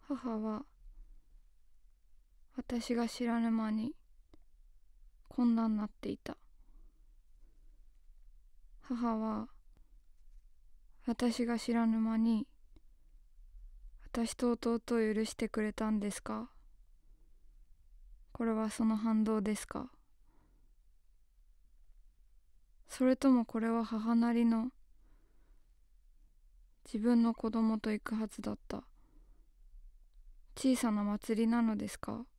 母は私が知らぬ間にこんなになっていた。母は私が知らぬ間に私と弟を許してくれたんですか？これはその反動ですか？それともこれは母なりの自分の子供と行くはずだった小さな祭りなのですか？